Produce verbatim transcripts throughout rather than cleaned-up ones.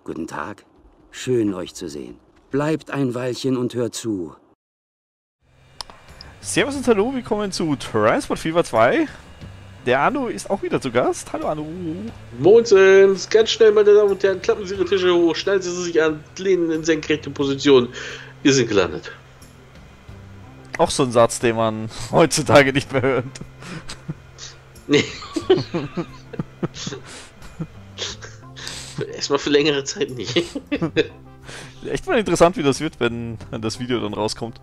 Guten Tag. Schön, euch zu sehen. Bleibt ein Weilchen und hört zu. Servus und hallo, willkommen zu Transport Fever zwei. Der Anu ist auch wieder zu Gast. Hallo Anu. Mondsens, ganz schnell, meine Damen und Herren, klappen Sie Ihre Tische hoch, schnallen Sie sich an, lehnen in senkrechte Position. Wir sind gelandet. Auch so ein Satz, den man heutzutage nicht mehr hört. Nee. Erstmal für längere Zeit nicht. Echt mal interessant, wie das wird, wenn das Video dann rauskommt.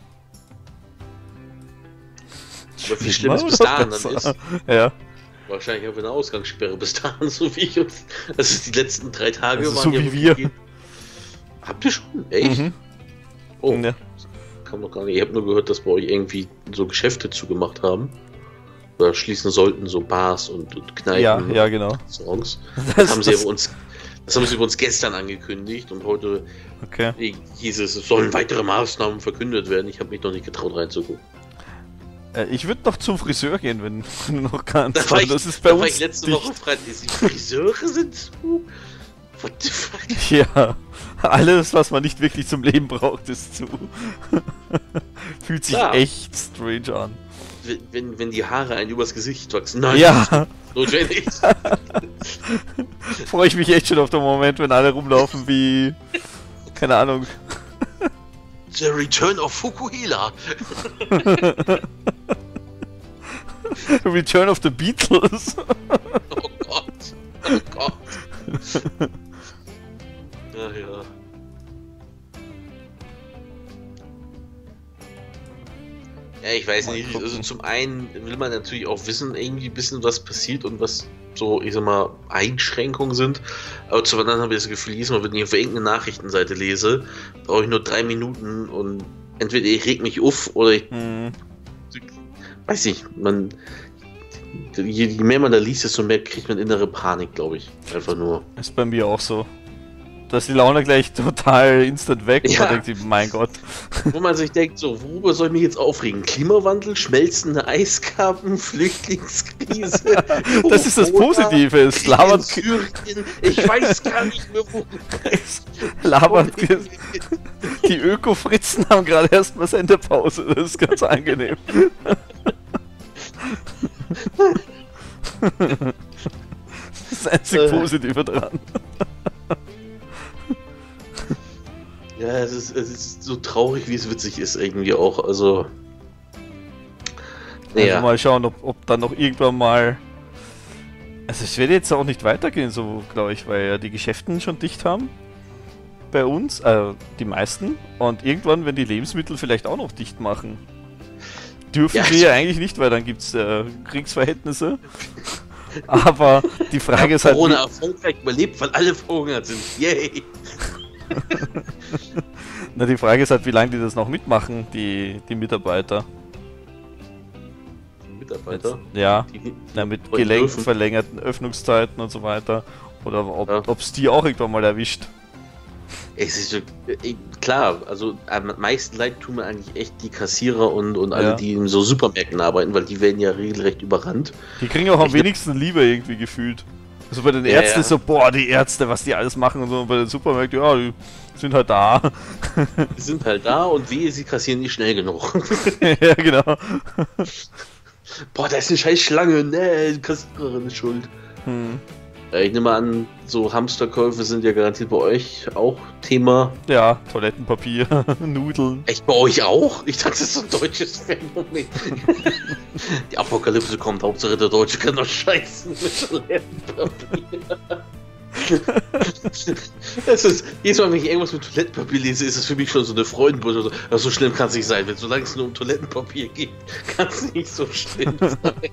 Aber wie schlimm es bis dahin dann ist. Ja. Wahrscheinlich haben wir eine Ausgangssperre bis dahin, so wie ich uns. Also die letzten drei Tage also waren so ja wie wir. Geht. Habt ihr schon? Echt? Mhm. Oh, ja. Kam noch gar nicht. Ich habe nur gehört, dass bei euch irgendwie so Geschäfte zugemacht haben. Oder schließen sollten, so Bars und, und Kneipen. Ja, ja, genau. Songs. Das, Das, haben sie das, über uns, das haben sie über uns gestern angekündigt und heute okay. hieß es, es sollen weitere Maßnahmen verkündet werden. Ich habe mich noch nicht getraut reinzugucken. Äh, ich würde noch zum Friseur gehen, wenn du noch kannst. Das, war ich, das ist bei da uns war ich letzte dicht. Woche Freitag. Die Friseure sind zu. What the fuck? Ja, alles, was man nicht wirklich zum Leben braucht, ist zu. Fühlt sich Ja. echt strange an. Wenn, wenn die Haare einem übers Gesicht wachsen. Nein, Ja. notwendig. Freue ich mich echt schon auf den Moment, wenn alle rumlaufen wie. Keine Ahnung. The Return of Fukuhila. Return of the Beatles. Oh Gott. Oh Gott. Ach ja. Ja, ich weiß Mal nicht. gucken. Also zum einen will man natürlich auch wissen, irgendwie ein bisschen, was passiert und was so, ich sag mal, Einschränkungen sind. Aber zum anderen habe ich das Gefühl, jedes Mal, wenn ich auf irgendeine Nachrichtenseite lese, brauche ich nur drei Minuten und entweder ich reg mich auf oder ich. Hm. Weiß nicht, man. Je, je mehr man da liest, desto mehr kriegt man innere Panik, glaube ich. Einfach nur. Ist bei mir auch so. Da ist die Laune gleich total instant weg und Ja. man denkt sich, mein Gott. Wo man sich denkt, so, worüber soll ich mich jetzt aufregen? Klimawandel, schmelzende Eiskappen, Flüchtlingskrise. Das ist das Corona, Positive. Es Krieg in labert, Syrien, ich weiß gar nicht mehr, wo. es labert. Die Öko-Fritzen haben gerade erstmal Sendepause. Das ist ganz angenehm. Das ist das einzig Äh. Positive dran. Ja, es ist, es ist so traurig, wie es witzig ist, irgendwie auch. Also. Naja. Also mal schauen, ob, ob dann noch irgendwann mal. Also es wird jetzt auch nicht weitergehen, so glaube ich, weil ja die Geschäften schon dicht haben. Bei uns, äh, die meisten. Und irgendwann, wenn die Lebensmittel vielleicht auch noch dicht machen. Dürfen Ja, sie ja eigentlich nicht, weil dann gibt es äh, Kriegsverhältnisse. Aber die Frage ist halt. Corona wie- erfolgreich überlebt, weil alle verhungert sind. Yay! Na, die Frage ist halt, wie lange die das noch mitmachen, die, die Mitarbeiter. Mitarbeiter. Ja, Die, na, mit wollen gelenkt dürfen. verlängerten Öffnungszeiten und so weiter. Oder Ja. ob es die auch irgendwann mal erwischt. Es ist so, äh, klar, also am meisten leid tun mir eigentlich echt die Kassierer und, und alle, Ja. die in so Supermärkten arbeiten, weil die werden ja regelrecht überrannt. Die kriegen auch am Ich- wenigsten Liebe irgendwie gefühlt. Also bei den Ja, Ärzten ja. ist so, boah, die Ärzte, was die alles machen und so. Und bei den Supermärkten, ja, die sind halt da. Die sind halt da und wehe, sie kassieren nicht schnell genug. Ja, genau. Boah, da ist eine scheiß Schlange, ne, die Kassiererin ist schuld. Hm. Äh, Ich nehme an, so Hamsterkäufe sind ja garantiert bei euch auch Thema. Ja, Toilettenpapier, Nudeln. Echt bei euch auch? Ich dachte, das ist so ein deutsches Phänomen. Die Apokalypse kommt, Hauptsache der Deutsche kann doch scheißen mit Toilettenpapier. Das ist, jedes Mal, wenn ich irgendwas mit Toilettenpapier lese, ist es für mich schon so eine Freudenbursche. So, ja, so schlimm kann es nicht sein. Wenn solange es nur um Toilettenpapier geht, kann es nicht so schlimm sein.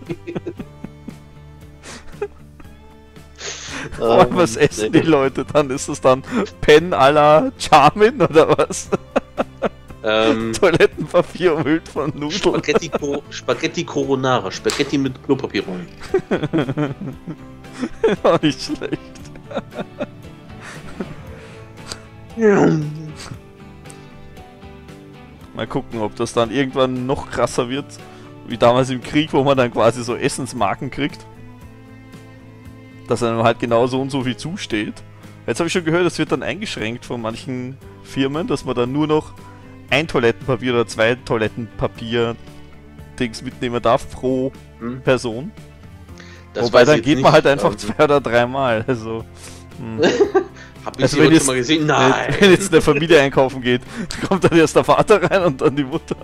Vor allem, was essen die Leute dann? Ist es dann Pen à la Charmin oder was? Ähm, Toilettenpapier umhüllt von Nudeln. Spaghetti, Co Spaghetti Coronara, Spaghetti mit Klopapierrollen. Auch nicht schlecht. Mal gucken, ob das dann irgendwann noch krasser wird. Wie damals im Krieg, wo man dann quasi so Essensmarken kriegt. Dass einem halt genau so und so viel zusteht. Jetzt habe ich schon gehört, das wird dann eingeschränkt von manchen Firmen, dass man dann nur noch ein Toilettenpapier oder zwei Toilettenpapier-Dings mitnehmen darf pro Hm. Person. Das Wobei weiß dann ich geht jetzt man nicht, halt einfach also, zwei oder dreimal. Also, hm. Hab ich Also sie wenn heute jetzt- schon mal gesehen? wenn, Nein! wenn jetzt eine Familie einkaufen geht, kommt dann erst der Vater rein und dann die Mutter.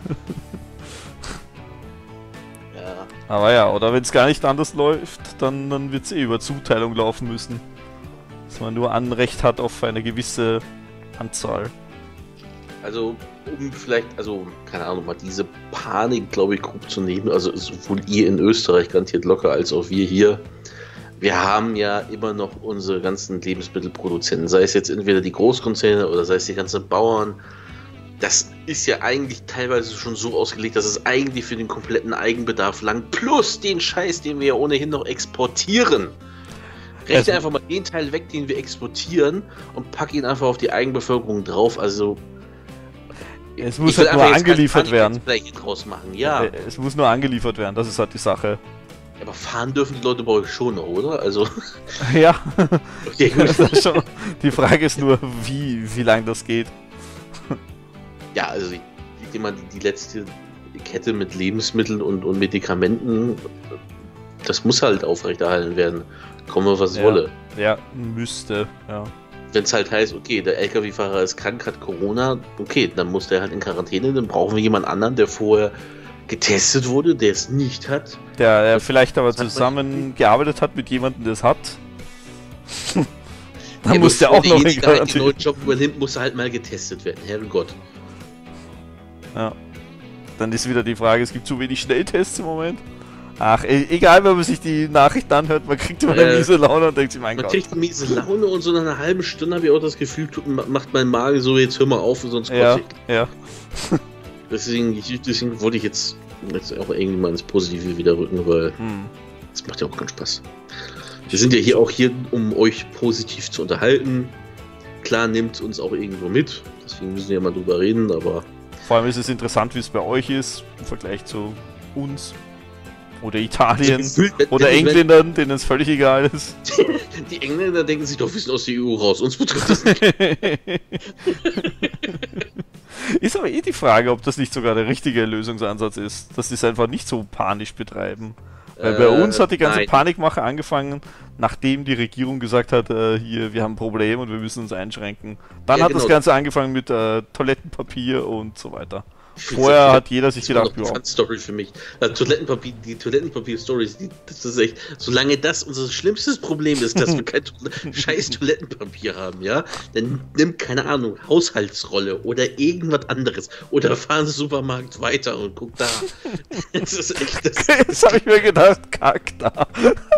Ja. Aber ja, oder wenn es gar nicht anders läuft, dann, dann wird es eh über Zuteilung laufen müssen. Dass man nur Anrecht hat auf eine gewisse Anzahl. Also, um vielleicht, also, keine Ahnung, mal diese Panik, glaube ich, grob zu nehmen, also sowohl ihr in Österreich garantiert locker, als auch wir hier. Wir haben ja immer noch unsere ganzen Lebensmittelproduzenten, sei es jetzt entweder die Großkonzerne oder sei es die ganzen Bauern. Das ist ja eigentlich teilweise schon so ausgelegt, dass es eigentlich für den kompletten Eigenbedarf langt, plus den Scheiß, den wir ja ohnehin noch exportieren. Rechne Also- einfach mal den Teil weg, den wir exportieren und pack ihn einfach auf die Eigenbevölkerung drauf. Also Es muss ich will halt nur einfach jetzt kein angeliefert werden. Panik-Display draus machen, ja. Äh, Es muss nur angeliefert werden, das ist halt die Sache. Aber fahren dürfen die Leute bei euch schon noch, oder? Also, Ja, okay, gut. das ist schon, die Frage ist nur, wie, wie lang das geht. Ja, also ich, ich denke mal, die, die letzte Kette mit Lebensmitteln und, und Medikamenten, das muss halt aufrechterhalten werden. Komme, was Ja. wolle. Ja, müsste, ja. Wenn es halt heißt, okay, der L K W-Fahrer ist krank, hat Corona, okay, dann muss der halt in Quarantäne, dann brauchen wir jemand anderen, der vorher getestet wurde, der es nicht hat. Der, der vielleicht aber das hat man- zusammengearbeitet hat mit jemandem, der es hat. Dann Ja, muss der bevor auch noch in derjenige halt den Quarantäne. neuen Job übernimmt, muss er halt mal getestet werden, Herrgott. Ja. Dann ist wieder die Frage, es gibt zu wenig Schnelltests im Moment. Ach, e egal, wenn man sich die Nachrichten anhört, man kriegt immer eine Äh, miese Laune und denkt sich, mein Man Gott. kriegt eine miese Laune und so nach einer halben Stunde habe ich auch das Gefühl, tut- macht mein Magen so, jetzt hör mal auf, sonst Ja, kotze ich. ja. Deswegen, ich- deswegen wollte ich jetzt, jetzt auch irgendwie mal ins Positive wieder rücken, weil Hm. das macht ja auch keinen Spaß. Wir sind ja hier auch hier, um euch positiv zu unterhalten. Klar nimmt uns auch irgendwo mit, deswegen müssen wir ja mal drüber reden, aber Vor allem ist es interessant, wie es bei euch ist, im Vergleich zu uns. Oder Italien. Gefühlt, wenn- Oder wenn- Engländern, denen es völlig egal ist. Die Engländer denken sich doch, wir sind aus der E U raus, uns betrifft das nicht. Ist aber eh die Frage, ob das nicht sogar der richtige Lösungsansatz ist. Dass sie es einfach nicht so panisch betreiben. Weil bei Äh, uns hat die ganze nein. Panikmache angefangen, nachdem die Regierung gesagt hat, äh, hier, wir haben ein Problem und wir müssen uns einschränken. Dann Ja, hat das genau. Ganze angefangen mit äh, Toilettenpapier und so weiter. Ich find's Vorher ja- hat jeder sich Das war gedacht, noch eine ja, Fun-Story für mich. Also Toilettenpapier, die Toilettenpapier-Stories, die- das ist echt, solange das unser schlimmstes Problem ist, dass wir kein to scheiß Toilettenpapier haben, ja, dann nimm, keine Ahnung, Haushaltsrolle oder irgendwas anderes. Oder fahr ins Supermarkt weiter und guck da. Das ist echt, das, das habe ich mir gedacht, kack da.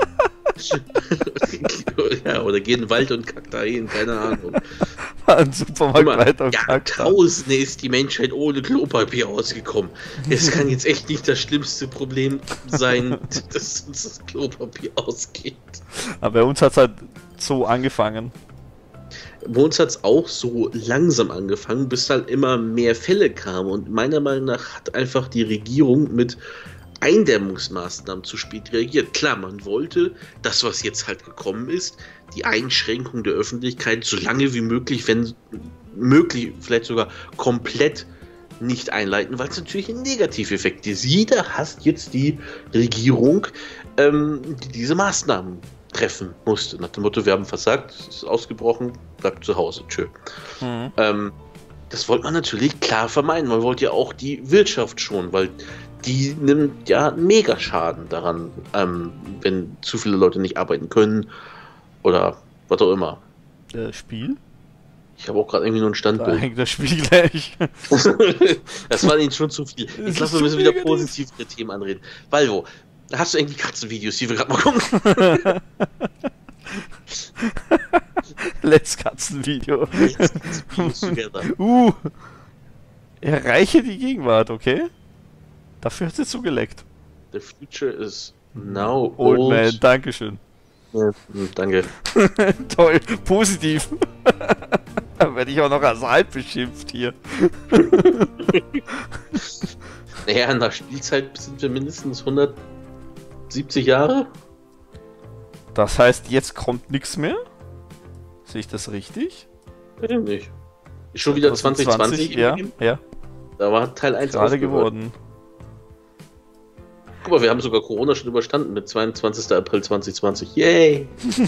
ja, oder geh in den Wald und kack da hin, keine Ahnung. Ein Supermarkt Guck mal, weiter und kack da. Jahrtausende ist die Menschheit ohne Klopapier ausgekommen. Es kann jetzt echt nicht das schlimmste Problem sein, dass uns das Klopapier ausgeht. Aber bei uns hat es halt so angefangen. Bei uns hat es auch so langsam angefangen, bis halt immer mehr Fälle kamen. Und meiner Meinung nach hat einfach die Regierung mit Eindämmungsmaßnahmen zu spät reagiert. Klar, man wollte das, was jetzt halt gekommen ist, die Einschränkung der Öffentlichkeit so lange wie möglich, wenn möglich, vielleicht sogar komplett nicht einleiten, weil es natürlich ein Negativeffekt ist. Jeder hasst jetzt die Regierung, ähm, die diese Maßnahmen treffen musste. Nach dem Motto, wir haben versagt, es ist ausgebrochen, bleibt zu Hause, tschö. Mhm. Ähm, das wollte man natürlich klar vermeiden. Man wollte ja auch die Wirtschaft schonen, weil die nimmt ja mega Schaden daran, ähm, wenn zu viele Leute nicht arbeiten können oder was auch immer. Äh, Spiel? Ich habe auch gerade irgendwie nur ein Da Standbild. hängt das Spiel gleich. Das war ihnen schon zu viel. Das Ich ist glaube, wir zu müssen wieder negativ. positivere Themen anreden. Valvo, hast du irgendwie Katzenvideos, die wir gerade mal gucken? Let's Katzenvideo. Videos together. Uh. Erreiche die Gegenwart, okay? Dafür hat sie zugeleckt. The future is now Old, old. Man, Dankeschön. Ja, hm, danke. Toll, positiv. Da werde ich auch noch als alt beschimpft hier. Naja, nach Spielzeit sind wir mindestens hundertsiebzig Jahre. Das heißt, jetzt kommt nichts mehr? Sehe ich das richtig? Ja, nicht. Ist schon wieder zwanzig zwanzig? Ja, ja. Da war Teil eins gerade geworden. Guck mal, wir haben sogar Corona schon überstanden mit zweiundzwanzigster April zweitausendzwanzig. Yay!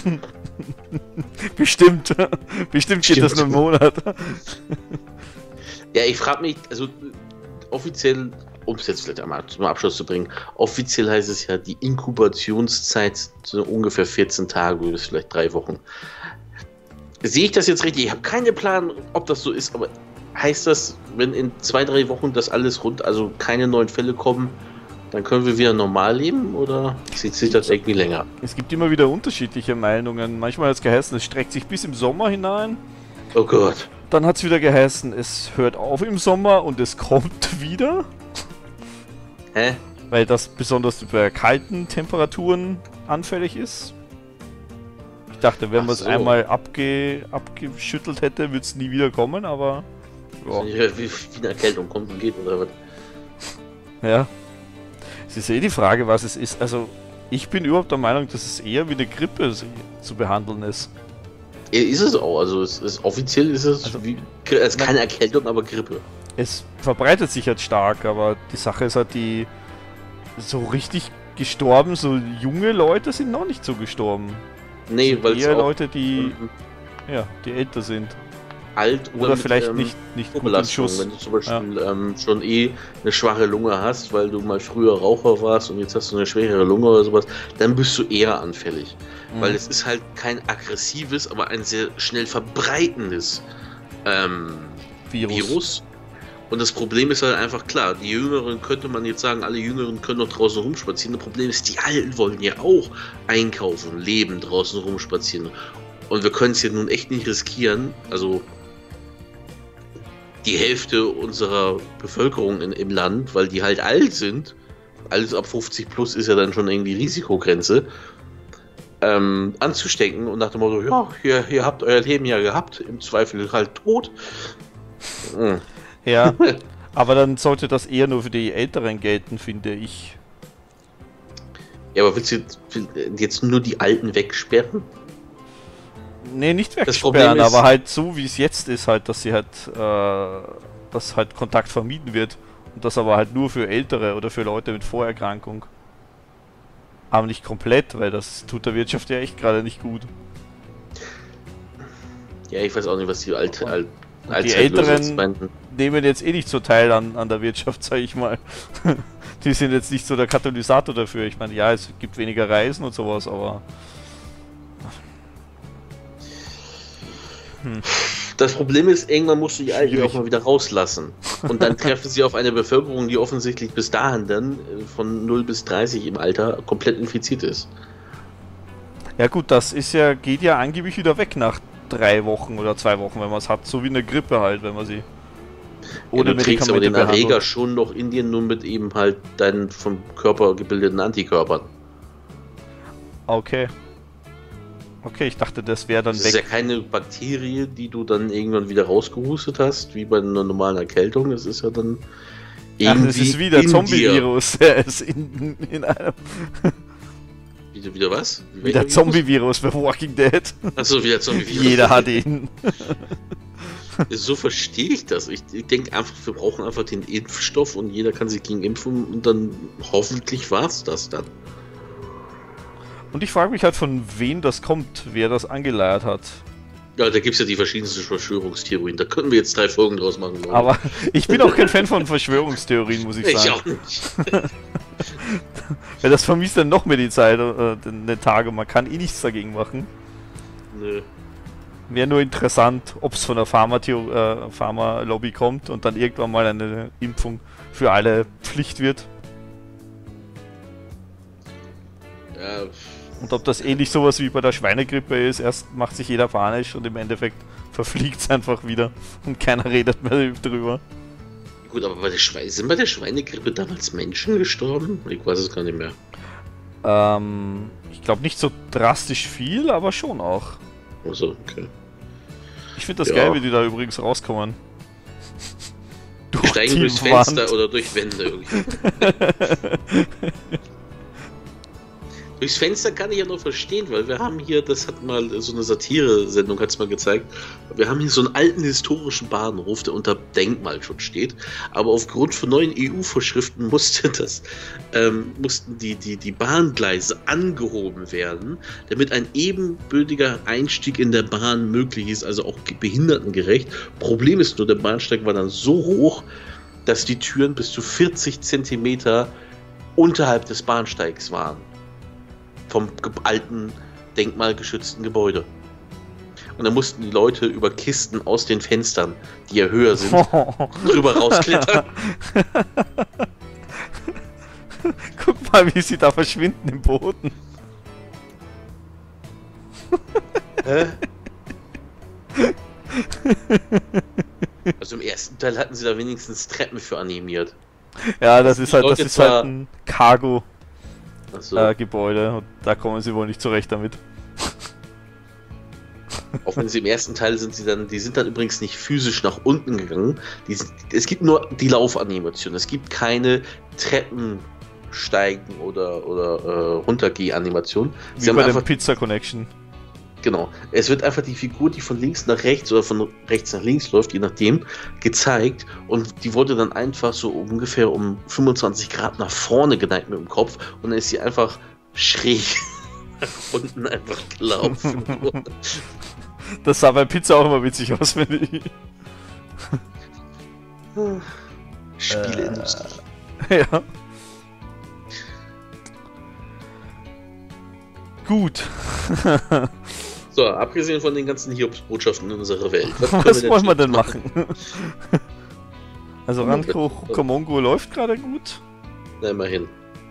Bestimmt. Bestimmt geht das nur einen Monat. Ja, ich frage mich, also offiziell, um es jetzt vielleicht einmal zum Abschluss zu bringen, offiziell heißt es ja, die Inkubationszeit so ungefähr vierzehn Tage bis vielleicht drei Wochen. Sehe ich das jetzt richtig? Ich habe keinen Plan, ob das so ist, aber heißt das, wenn in zwei, drei Wochen das alles rund, also keine neuen Fälle kommen, dann können wir wieder normal leben oder zieht sich das irgendwie länger? Es gibt immer wieder unterschiedliche Meinungen. Manchmal hat es geheißen, es streckt sich bis im Sommer hinein. Oh Gott. Dann hat es wieder geheißen, es hört auf im Sommer und es kommt wieder. Hä? Weil das besonders bei kalten Temperaturen anfällig ist. Ich dachte, wenn man es so. einmal abge abgeschüttelt hätte, würde es nie wieder kommen, aber... Ja. Wie, wie eine Erkältung kommt und geht oder was? Ja. Es ist eh die Frage, was es ist. Also, ich bin überhaupt der Meinung, dass es eher wie eine Grippe zu behandeln ist. Ja, ist es auch. Also, es ist, offiziell ist es also, wie, also keine Erkältung, aber Grippe. Es verbreitet sich halt stark, aber die Sache ist halt, die so richtig gestorben, so junge Leute sind noch nicht so gestorben. Nee, weil es eher auch Leute, die, ja, die älter sind. alt Oder, oder vielleicht ähm, nicht, nicht gut im Belastung, Schuss. wenn du zum Beispiel ja. ähm, schon eh eine schwache Lunge hast, weil du mal früher Raucher warst und jetzt hast du eine schwächere Lunge oder sowas, dann bist du eher anfällig. Mhm. Weil es ist halt kein aggressives, aber ein sehr schnell verbreitendes ähm, Virus. Virus. Und das Problem ist halt einfach klar, die Jüngeren könnte man jetzt sagen, alle Jüngeren können noch draußen rumspazieren. Das Problem ist, die Alten wollen ja auch einkaufen, leben, draußen rumspazieren. Und wir können es ja nun echt nicht riskieren, also die Hälfte unserer Bevölkerung in, im Land, weil die halt alt sind, alles ab fünfzig plus ist ja dann schon irgendwie Risikogrenze, ähm, anzustecken und nach dem Motto, ja, ihr, ihr habt euer Leben ja gehabt, im Zweifel halt tot. Mhm. Ja, aber dann sollte das eher nur für die Älteren gelten, finde ich. Ja, aber willst du jetzt nur die Alten wegsperren? Nee, nicht wegsperren, aber halt so wie es jetzt ist, halt, dass sie halt, äh, dass halt Kontakt vermieden wird. Und das aber halt nur für Ältere oder für Leute mit Vorerkrankung. Aber nicht komplett, weil das tut der Wirtschaft ja echt gerade nicht gut. Ja, ich weiß auch nicht, was die alte, Al die Älteren nehmen jetzt eh nicht so teil an, an der Wirtschaft, sag ich mal. Die sind jetzt nicht so der Katalysator dafür. Ich meine, ja, es gibt weniger Reisen und sowas, aber... Hm. Das Problem ist, irgendwann musst du die Alten auch mal wieder rauslassen. Und dann treffen sie auf eine Bevölkerung, die offensichtlich bis dahin dann von null bis dreißig im Alter komplett infiziert ist. Ja gut, das ist ja, geht ja angeblich wieder weg nach drei Wochen oder zwei Wochen, wenn man es hat. So wie eine Grippe halt, wenn man sie ohne ja, du trägst aber den behandelt. Erreger schon noch in dir, nur mit eben halt deinen vom Körper gebildeten Antikörpern. Okay. Okay, ich dachte, das wäre dann das weg. Das ist ja keine Bakterie, die du dann irgendwann wieder rausgehustet hast, wie bei einer normalen Erkältung. Das ist ja dann irgendwie. Ach, das ist wieder Zombie-Virus. Der ist in, in einem. Wieder, wieder was? Wie wieder Zombie-Virus bei Walking Dead. Achso, wieder Zombie-Virus. Jeder hat ihn. So verstehe ich das. Ich, ich denke einfach, wir brauchen einfach den Impfstoff und jeder kann sich gegen impfen und dann hoffentlich war es das dann. Und ich frage mich halt, von wem das kommt, wer das angeleiert hat. Ja, da gibt es ja die verschiedensten Verschwörungstheorien. Da können wir jetzt drei Folgen draus machen. Oder? Aber ich bin auch kein Fan von Verschwörungstheorien, muss ich sagen. Ich auch nicht. Weil das vermisst dann noch mehr die Zeit, äh, den Tage. Man kann eh nichts dagegen machen. Nö. Wäre nur interessant, ob es von der Pharma-Lobby äh, Pharma kommt und dann irgendwann mal eine Impfung für alle Pflicht wird. Ja. Und ob das ähnlich sowas wie bei der Schweinegrippe ist, erst macht sich jeder panisch und im Endeffekt verfliegt es einfach wieder und keiner redet mehr drüber. Gut, aber bei der Schweine, sind bei der Schweinegrippe damals Menschen gestorben? Ich weiß es gar nicht mehr. Ähm, ich glaube nicht so drastisch viel, aber schon auch. Also, okay. Ich finde das ja. geil, wie die da übrigens rauskommen. Durch Steigen durchs Fenster oder durch Wände irgendwie. Durchs Fenster kann ich ja noch verstehen, weil wir haben hier, das hat mal so eine Satire-Sendung hat es mal gezeigt, wir haben hier so einen alten historischen Bahnhof, der unter Denkmalschutz steht, aber aufgrund von neuen E U-Vorschriften musste das, ähm, mussten die, die, die Bahngleise angehoben werden, damit ein ebenbürtiger Einstieg in der Bahn möglich ist, also auch behindertengerecht. Problem ist nur, der Bahnsteig war dann so hoch, dass die Türen bis zu vierzig Zentimeter unterhalb des Bahnsteigs waren. Vom alten, denkmalgeschützten Gebäude. Und dann mussten die Leute über Kisten aus den Fenstern, die ja höher sind, drüber rausklettern. Guck mal, wie sie da verschwinden im Boden. Hä? Also im ersten Teil hatten sie da wenigstens Treppen für animiert. Ja, das ist halt, das Leute ist halt zwar- ein Cargo. Ach so. Äh, Gebäude und da kommen sie wohl nicht zurecht damit. Auch wenn sie im ersten Teil sind, sie dann, die sind dann übrigens nicht physisch nach unten gegangen. Die sind, es gibt nur die Laufanimation. Es gibt keine Treppensteigen oder, oder äh, Runtergeh-Animation. Sie Wie haben bei dem einfach, Pizza Connection. genau. Es wird einfach die Figur, die von links nach rechts oder von rechts nach links läuft, je nachdem, gezeigt. Und die wurde dann einfach so ungefähr um fünfundzwanzig Grad nach vorne geneigt mit dem Kopf. Und dann ist sie einfach schräg nach unten einfach gelaufen. Das sah bei Pizza auch immer witzig aus, finde ich. Spieleindustrie. Ja. Gut. So, abgesehen von den ganzen Hiobsbotschaften in unserer Welt. können Was wollen wir denn jetzt machen? Also Ranko Komongo läuft gerade gut. Na, immerhin.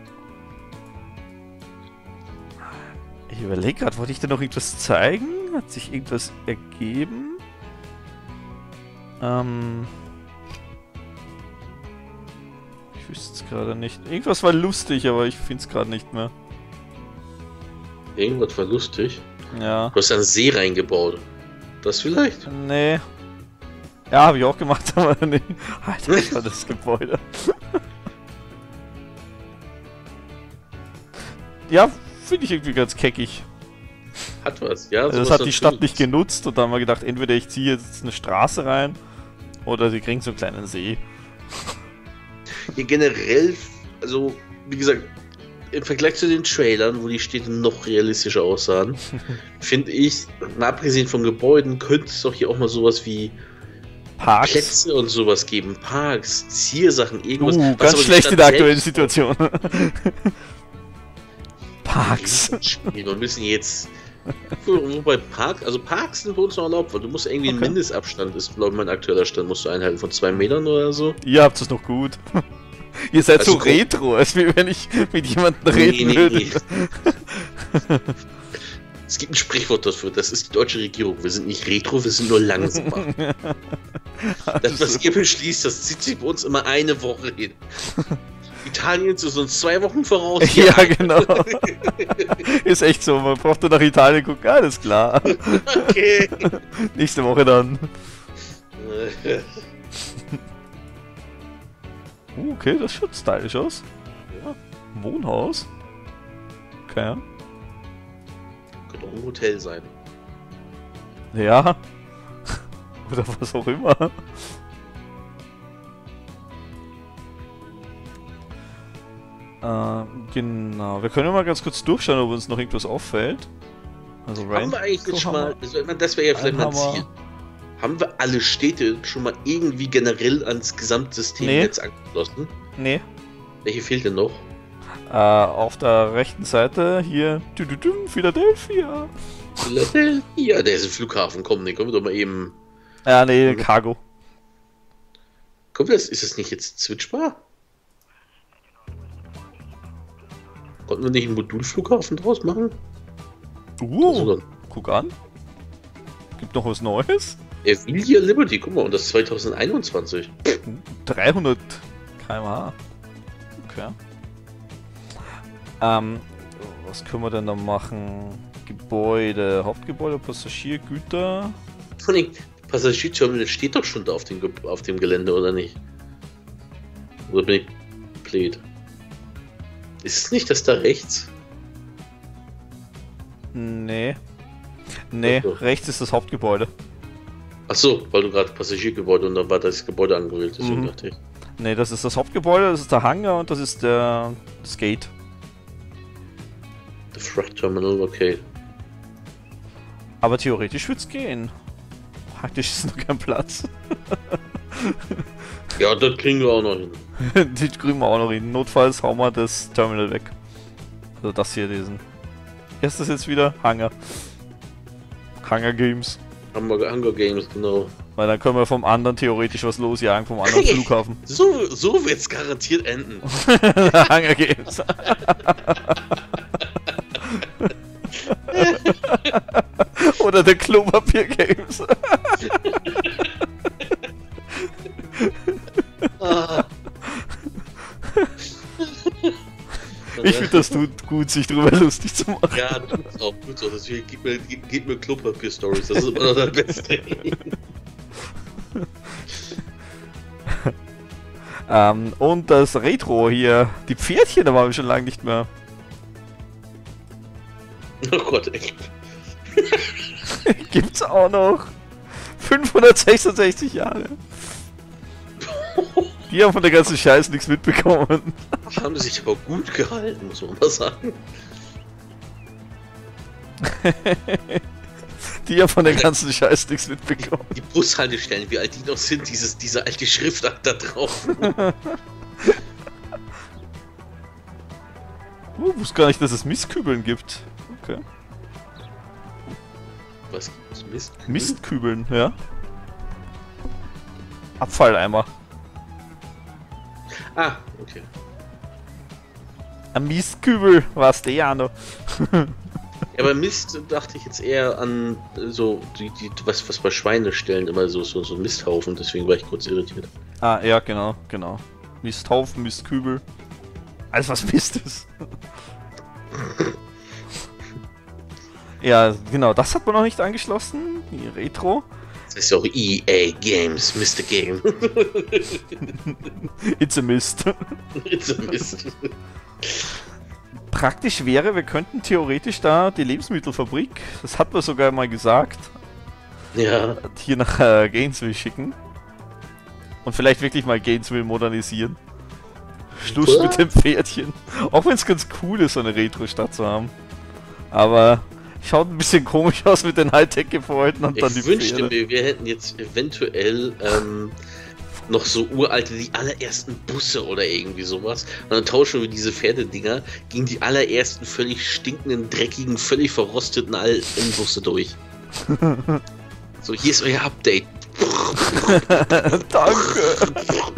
Ich überlege gerade, wollte ich dir noch irgendwas zeigen? Hat sich irgendwas ergeben? Ähm... Ich wüsste es gerade nicht. Irgendwas war lustig, aber ich finde es gerade nicht mehr. Irgendwas war lustig. Ja. Du hast einen See reingebaut. Das vielleicht? Nee. Ja, habe ich auch gemacht, aber nee. Alter, das war das Gebäude. Ja, finde ich irgendwie ganz keckig. Hat was, ja. Also das sowas hat die Stadt natürlich. nicht genutzt und da haben wir gedacht, entweder ich ziehe jetzt eine Straße rein oder sie kriegen so einen kleinen See. Ja, generell, also, wie gesagt, im Vergleich zu den Trailern, wo die Städte noch realistischer aussahen, finde ich, mal abgesehen von Gebäuden, könnte es doch hier auch mal sowas wie Parks. Plätze und sowas geben. Parks, Ziersachen, irgendwas. Uh, was ganz aber die schlecht Stadt in der aktuellen selbst- Situation. Parks. Wir müssen jetzt. Wobei Park, also Parks sind bei uns noch erlaubt, weil du musst irgendwie Okay. einen Mindestabstand, ist glaube ich mein aktueller Stand, musst du einhalten von zwei Metern oder so. Ihr habt es noch gut. Ihr seid Also so guck- retro, als wie wenn ich mit jemandem Nee, reden nee, würde. nee. Es gibt ein Sprichwort dafür, das ist die deutsche Regierung. Wir sind nicht retro, wir sind nur langsamer. Das, was ihr beschließt, das zieht sich bei uns immer eine Woche hin. Italien ist uns zwei Wochen voraus. Ja, genau. Ist echt so, man braucht nur nach Italien gucken, alles klar. Okay. Nächste Woche dann. Uh, okay, das schaut stylisch aus. Ja, Wohnhaus. Okay. könnte auch ein Hotel sein. Ja. Oder was auch immer. Äh, genau. Wir können ja mal ganz kurz durchschauen, ob uns noch irgendwas auffällt. Also Haben wir eigentlich jetzt schon mal, also, ich meine, das wäre ja vielleicht mal ein Hammer. Ziel. Haben wir alle Städte schon mal irgendwie generell ans Gesamtsystem Nee. jetzt angeschlossen? Nee. Welche fehlt denn noch? Äh, auf der rechten Seite hier. Tüdüdüm, Philadelphia. Philadelphia, der ist ein Flughafen, komm, den können wir doch mal eben. Ja, nee, Cargo. Kommt das, ist das nicht jetzt switchbar? Konnten wir nicht einen Modulflughafen draus machen? Uh, Also dann guck an. Gibt noch was Neues? Avilia Liberty, guck mal, und das zwanzig einundzwanzig. dreihundert Kilometer pro Stunde. Okay. Ähm, was können wir denn da machen? Gebäude, Hauptgebäude, Passagiergüter. Von den Passagierterminal steht doch schon da auf dem, Ge- auf dem Gelände, oder nicht? Oder bin ich blöd? Ist es nicht das da rechts? Nee. Nee, Ach so. rechts ist das Hauptgebäude. Achso, weil du gerade Passagiergebäude und dann war das Gebäude angewählt, deswegen Mhm. dachte ich. Nee, das ist das Hauptgebäude, das ist der Hangar und das ist der das Gate. The Fracht Terminal, okay. Aber theoretisch wird's gehen. Praktisch ist noch kein Platz. Ja, das kriegen wir auch noch hin. Die kriegen wir auch noch hin. Notfalls hauen wir das Terminal weg. Also das hier, diesen. Wie ist das jetzt wieder? Hangar. Hangar Games. Hunger, Hunger Games, genau. Weil dann können wir vom anderen theoretisch was losjagen, vom anderen Flughafen. So, so wird's garantiert enden. Hunger Games. Oder der Klopapier Games. Ah. Ich finde, das tut gut, sich drüber lustig zu machen. Ja, tut's auch, tut's auch. Deswegen gib mir, gib, gib mir Klopapier-Stories, das ist immer noch das Beste. ähm, und das Retro hier, die Pferdchen, da waren wir schon lange nicht mehr. Oh Gott, echt. Gibt's auch noch. fünfhundertsechsundsechzig Jahre. Die haben von der ganzen Scheiß nichts mitbekommen. Haben sich aber gut gehalten, muss man mal sagen. Die haben von der ganzen Scheiß nichts mitbekommen. Die Bushaltestellen, wie alt die noch sind, dieses, diese alte Schriftart da drauf. Uh, wusste gar nicht, dass es Mistkübeln gibt. Okay. Was? Was Mist? Mistkübeln, ja. Abfalleimer. Ah, okay. Ein Mistkübel war's der ja noch. Ja, bei Mist dachte ich jetzt eher an so, die, die, was, was bei Schweinestellen immer so, so, so Misthaufen, deswegen war ich kurz irritiert. Ah, ja, genau, genau. Misthaufen, Mistkübel. Alles was Mist ist. Ja, genau, das hat man noch nicht angeschlossen. Die Retro. Das ist ja auch E A Games, Mister Game. It's a Mist. It's a Mist. Praktisch wäre, wir könnten theoretisch da die Lebensmittelfabrik, das hat man sogar mal gesagt, Ja. hier nach äh, Gainesville schicken. Und vielleicht wirklich mal Gainesville modernisieren. Schluss Was? mit dem Pferdchen. Auch wenn es ganz cool ist, so eine Retro-Stadt zu haben. Aber schaut ein bisschen komisch aus mit den Hightech-Gebäuden und dann die Ich wünschte Pferde. mir, wir hätten jetzt eventuell ähm, noch so uralte, die allerersten Busse oder irgendwie sowas. Und dann tauschen wir diese Pferdedinger gegen die allerersten völlig stinkenden, dreckigen, völlig verrosteten alten Busse durch. So, hier ist euer Update. Danke!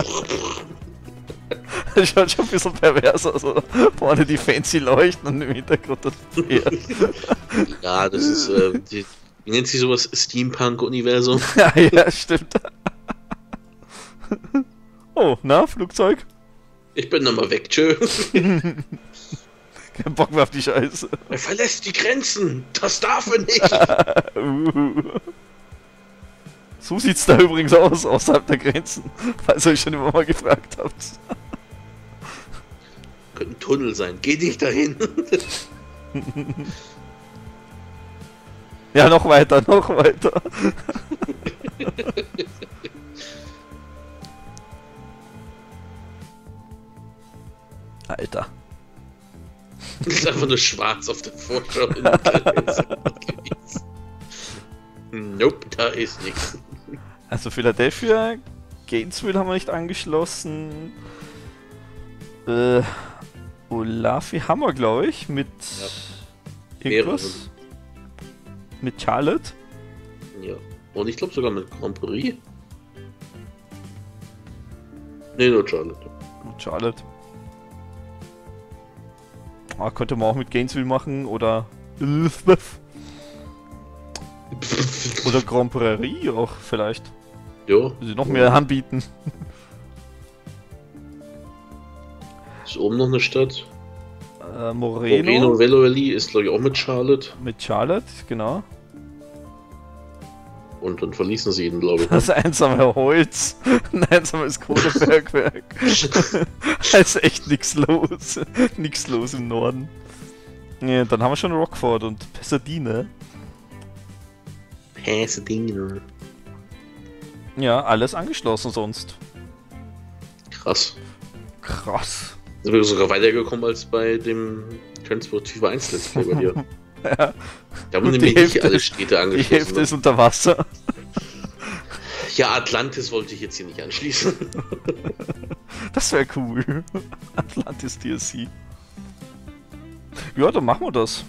Das schaut schon ein bisschen pervers aus, oder? Vorne die fancy Leuchten und im Hintergrund das Pferd. Ja, das ist, äh, die, wie nennt sich sowas? Steampunk-Universum? Ja, ja, stimmt. Oh, na, Flugzeug? Ich bin nochmal weg, tschö. Kein Bock mehr auf die Scheiße. Er verlässt die Grenzen. Das darf er nicht. Uh. So sieht's da übrigens aus, außerhalb der Grenzen. Falls ihr euch schon immer mal gefragt habt. Könnte ein Tunnel sein. Geh nicht dahin. Ja, noch weiter, noch weiter. Alter. Das ist einfach nur schwarz auf der Vorschau. In der Grenze. Nope, da ist nichts. Also Philadelphia, Gainesville haben wir nicht angeschlossen. Äh, Olafi haben wir, glaube ich, mit Ja. irgendwas. Mit Charlotte. Ja. Und ich glaube sogar mit Grand Prix. Nee, nur Charlotte. Mit Charlotte. Ah, könnte man auch mit Gainesville machen oder Elizabeth. Oder Grand Prairie auch vielleicht. Ja. Wenn sie noch mehr anbieten. Ist oben noch eine Stadt. Äh, Moreno, Moreno Valley ist, glaube ich, auch mit Charlotte. mit Charlotte, genau. Und dann verließen sie ihn, glaube ich. Das einsame Holz, ein einsames Kohlebergwerk. Da ist echt nichts los. Nichts los im Norden. Ja, dann haben wir schon Rockford und Pasadena. Pasadena. Ja, alles angeschlossen sonst. Krass. Krass. Sind wir sogar weitergekommen als bei dem Transportive eins Let's Play bei dir. Ja. Da haben Und nämlich die nicht Hälfte- alle Städte Die angeschlossen. Hälfte ist unter Wasser. Ja, Atlantis wollte ich jetzt hier nicht anschließen. Das wäre cool. Atlantis D L C. Ja, dann machen wir das.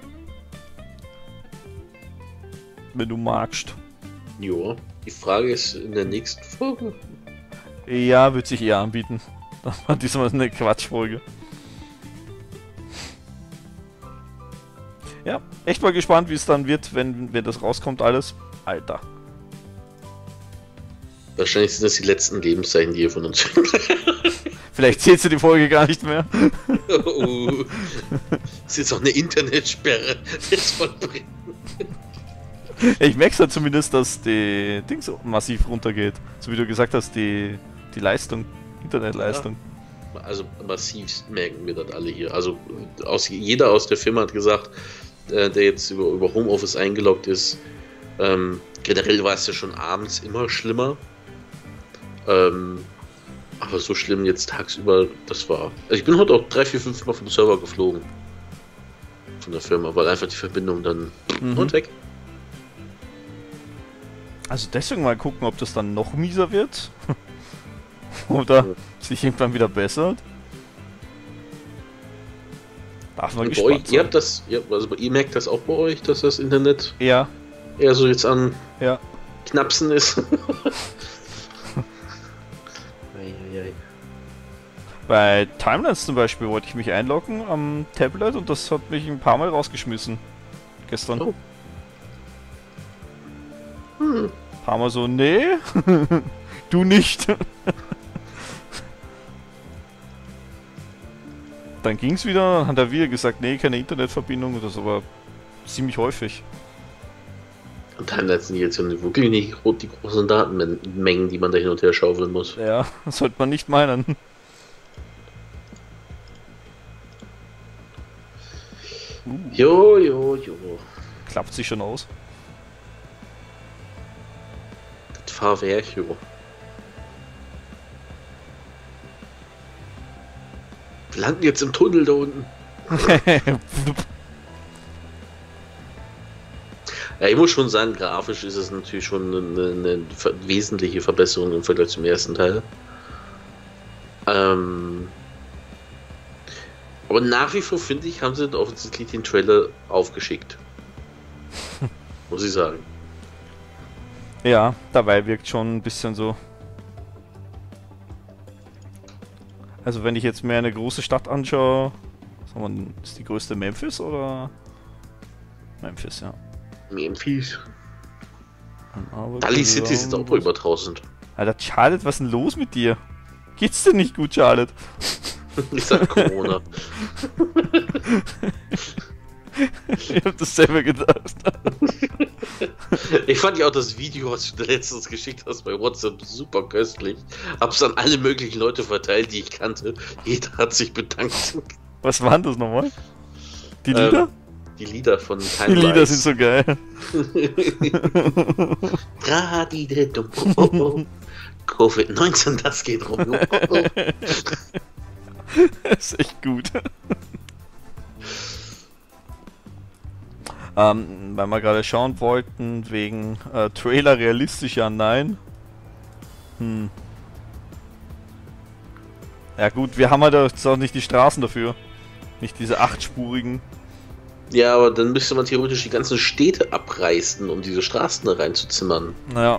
Wenn du magst. Jo. Die Frage ist in der nächsten Folge. Ja, wird sich eher anbieten. Das war diesmal eine Quatschfolge. Ja, echt mal gespannt, wie es dann wird, wenn, wenn das rauskommt alles. Alter. Wahrscheinlich sind das die letzten Lebenszeichen, die ihr von uns Vielleicht zählst du die Folge gar nicht mehr. Oh. Ist jetzt auch eine Internetsperre. Jetzt vollbringen. Ich merke halt zumindest, dass die Dings massiv runtergeht. So wie du gesagt hast, die, die Leistung, Internetleistung. Also massiv merken wir das alle hier. Also aus, jeder aus der Firma hat gesagt, äh, der jetzt über, über Homeoffice eingeloggt ist, ähm, generell war es ja schon abends immer schlimmer. Ähm, aber so schlimm jetzt tagsüber, das war... Also ich bin heute auch drei, vier, fünf Mal vom Server geflogen. Von der Firma, weil einfach die Verbindung dann... Mhm. Und weg. Also deswegen mal gucken, ob das dann noch mieser wird. Oder sich irgendwann wieder bessert. Darf man Und bei euch, gespannt ihr sein. habt das, ihr, also ihr merkt das auch bei euch, dass das Internet Ja, eher so jetzt an ja. Knapsen ist. Eieiei. Bei Timelines zum Beispiel wollte ich mich einloggen am Tablet und das hat mich ein paar Mal rausgeschmissen. Gestern. Oh. Hm. Ein paar Mal so, nee, du nicht. Dann ging's wieder, dann hat er wieder gesagt, nee, keine Internetverbindung, das aber ziemlich häufig. Und dann sind jetzt wirklich nicht gro- die großen Datenmengen, die man da hin und her schaufeln muss. Ja, das sollte man nicht meinen. Jo, jo, jo. Klappt sich schon aus. Das Fahrwerk, jo. Wir landen jetzt im Tunnel da unten. Ja, ich muss schon sagen, grafisch ist es natürlich schon eine, eine ver- wesentliche Verbesserung im Vergleich zum ersten Teil. Ähm, aber nach wie vor finde ich, haben sie offensichtlich den Trailer aufgeschickt. Muss ich sagen. Ja, dabei wirkt schon ein bisschen so. Also wenn ich jetzt mir eine große Stadt anschaue, sagen wir, ist die größte Memphis oder? Memphis, ja. Memphis. Aber Dali City ist jetzt auch bei über tausend. Alter, Charlotte, was ist denn los mit dir? Geht's dir nicht gut, Charlotte? Ich sag Corona. Ich hab das selber gedacht. Ich fand ja auch das Video, was du letztens geschickt hast bei WhatsApp, super köstlich. Hab's an alle möglichen Leute verteilt, die ich kannte. Jeder hat sich bedankt. Was waren das nochmal? Die Lieder? Ähm, die Lieder von Die Time Lieder Rise. sind so geil. Tradidum, oh, oh, oh. Covid neunzehn, das geht rum. Oh, oh. Das ist echt gut. ähm, weil wir gerade schauen wollten, wegen äh, Trailer realistisch, ja, nein. Hm. Ja gut, wir haben halt jetzt auch nicht die Straßen dafür. Nicht diese achtspurigen. Ja, aber dann müsste man theoretisch die ganzen Städte abreißen, um diese Straßen da reinzuzimmern. Naja,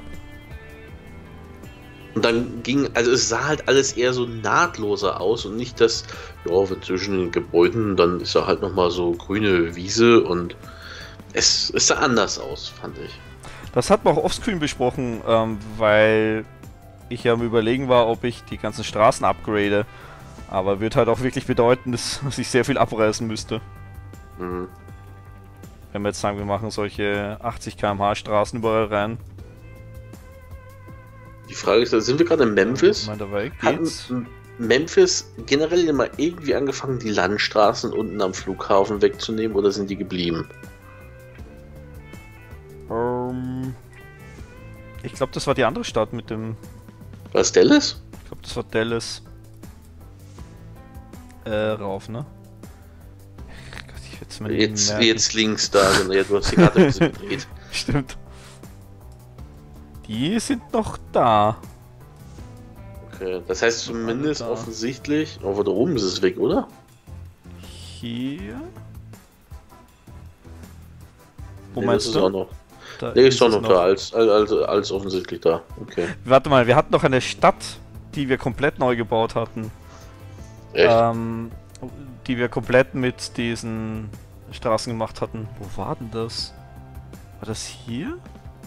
Und dann ging, also es sah halt alles eher so nahtloser aus und nicht das, ja, wenn zwischen den Gebäuden, dann ist da halt nochmal so grüne Wiese und es, es sah anders aus, fand ich. das hat man auch offscreen besprochen, ähm, weil ich ja am Überlegen war, ob ich die ganzen Straßen upgrade. Aber wird halt auch wirklich bedeuten, dass ich sehr viel abreißen müsste. Mhm. Wenn wir jetzt sagen, wir machen solche achtzig Kilometer pro Stunde Straßen überall rein. Die Frage ist, sind wir gerade in Memphis? Ich meine, dabei Hatten, geht's. Memphis generell immer irgendwie angefangen, die Landstraßen unten am Flughafen wegzunehmen oder sind die geblieben? Ähm, ich glaube, das war die andere Stadt mit dem. War es Dallas? Ich glaube, das war Dallas. Äh, rauf, ne? Gott, ich will's mir nicht Jetzt, merken. jetzt links da, genau. Ja, du hast die Karte ein bisschen gedreht. Stimmt. Die sind noch da. Okay, das heißt zumindest Da. offensichtlich. Aber da oben ist es weg, oder? Hier. Wo Nee, meinst das du? ist auch noch. Da Der ist es doch noch da, als, als, als offensichtlich da. Okay. Warte mal, wir hatten noch eine Stadt, die wir komplett neu gebaut hatten. Echt? Ähm, die wir komplett mit diesen Straßen gemacht hatten. Wo war denn das? War das hier?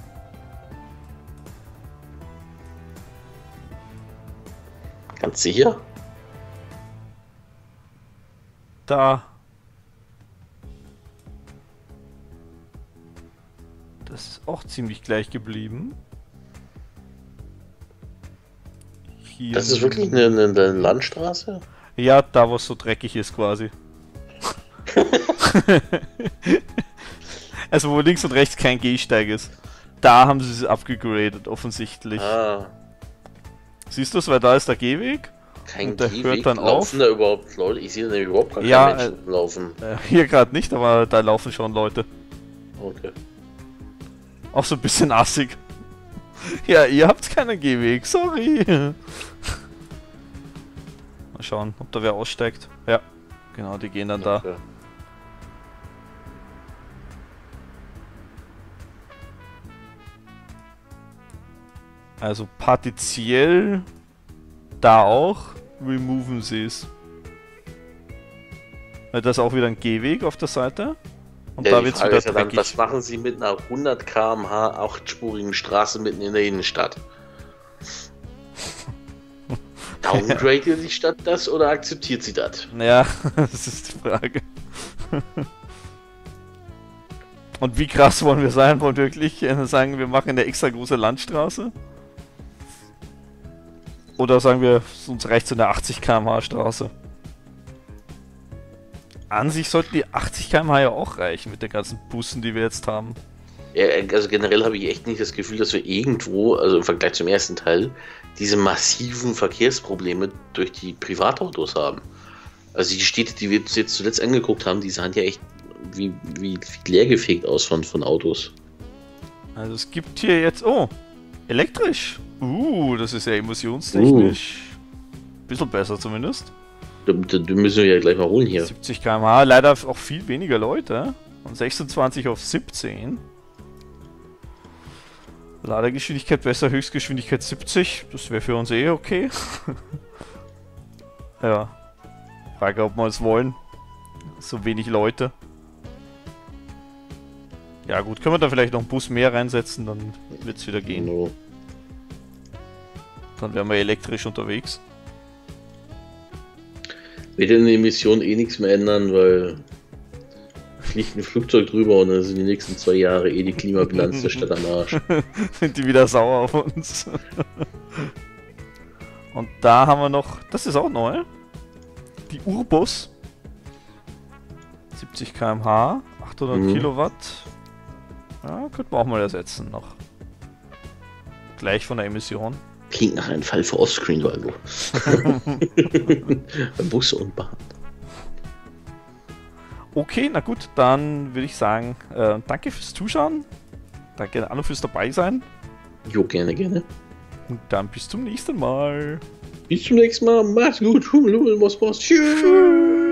Ganz sicher? Da. Das ist auch ziemlich gleich geblieben. Hier. Das ist wirklich eine, eine, eine Landstraße? Ja, da wo es so dreckig ist quasi. Also wo links und rechts kein Gehsteig ist. Da haben sie es abgegradet, offensichtlich. Ah, Siehst du es, weil da ist der Gehweg. kein Und der Gehweg. hört dann Laufen da überhaupt Leute? Ich sehe da nämlich überhaupt gar keine Ja, Menschen laufen. Äh, hier gerade nicht, aber da laufen schon Leute. Okay. Auch so ein bisschen assig. Ja, ihr habt keinen Gehweg, sorry. Mal schauen, ob da wer aussteigt. Ja, genau, die gehen dann da. Okay. Also partiell da auch removen sie es. Weil das ist auch wieder ein Gehweg auf der Seite. Und Ja, da die wird es Frage wieder ist ja dann, dreckig. was machen Sie mit einer hundert Kilometer pro Stunde achtspurigen Straße mitten in der Innenstadt? Downgradet die Stadt das oder akzeptiert sie das? Ja, das ist die Frage. Und wie krass wollen wir sein? Wollen wir wirklich äh, sagen, wir machen eine extra große Landstraße? Oder sagen wir, uns reicht so eine achtzig Kilometer pro Stunde Straße? An sich sollten die achtzig Kilometer pro Stunde ja auch reichen mit den ganzen Bussen, die wir jetzt haben. Ja, also generell habe ich echt nicht das Gefühl, dass wir irgendwo, also im Vergleich zum ersten Teil, diese massiven Verkehrsprobleme durch die Privatautos haben. Also die Städte, die wir uns jetzt zuletzt angeguckt haben, die sahen ja echt wie, wie, wie leergefegt aus von, von Autos. Also es gibt hier jetzt... Oh! Elektrisch! Uh, das ist ja emotionstechnisch... Bisschen besser zumindest. Da, da, da müssen wir ja gleich mal holen hier. siebzig Kilometer pro Stunde, leider auch viel weniger Leute. Von sechsundzwanzig auf siebzehn. Ladegeschwindigkeit besser, Höchstgeschwindigkeit siebzig. Das wäre für uns eh okay. Ja. Frage, ob wir es wollen. So wenig Leute. Ja gut, können wir da vielleicht noch einen Bus mehr reinsetzen, dann wird es wieder gehen. Genau. Dann wären wir elektrisch unterwegs. Wird in der Emission eh nichts mehr ändern, weil fliegt ein Flugzeug drüber und dann sind die nächsten zwei Jahre eh die Klimabilanz der Stadt am Arsch. Sind die wieder sauer auf uns. Und da haben wir noch, das ist auch neu, die Urbus. siebzig Kilometer pro Stunde, achthundert Mhm. Kilowatt. Ja, könnte man auch mal ersetzen noch. Gleich von der Emission. Klingt nach einem Fall für Offscreen, Volvo. Busse und Bahn. Okay, na gut, dann würde ich sagen, äh, danke fürs Zuschauen. Danke an und fürs dabei sein. Jo, gerne, gerne. Und dann bis zum nächsten Mal. Bis zum nächsten Mal. Macht's gut. Hummel, Hummel, Moss, Moss. Tschüss.